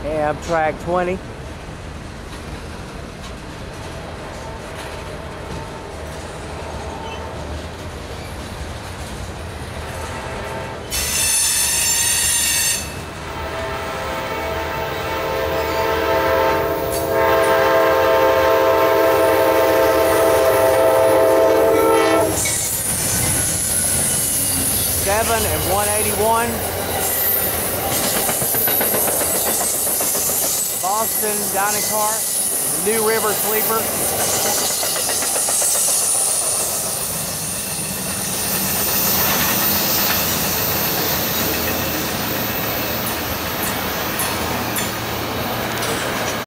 Amtrak 20. And 181. Boston dining car, the New River sleeper.